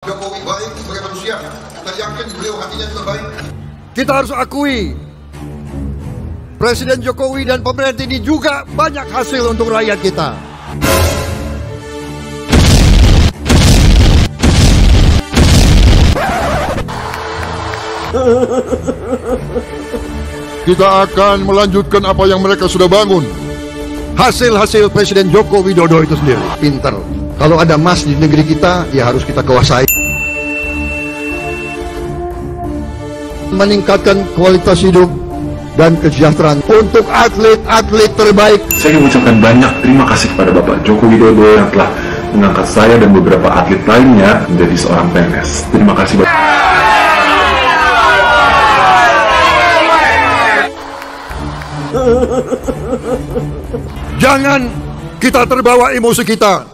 Jokowi baik sebagai manusia. Kita yakin beliau hatinya juga baik. Kita harus akui, Presiden Jokowi dan pemerintah ini juga banyak hasil untuk rakyat kita. Kita akan melanjutkan apa yang mereka sudah bangun. Hasil-hasil Presiden Joko Widodo itu sendiri pinter. Kalau ada emas di negeri kita, ya harus kita kuasai. Meningkatkan kualitas hidup dan kesejahteraan untuk atlet-atlet terbaik. Saya mengucapkan banyak terima kasih kepada Bapak Joko Widodo yang telah mengangkat saya dan beberapa atlet lainnya menjadi seorang PNS. Terima kasih Bapak. Jangan kita terbawa emosi kita.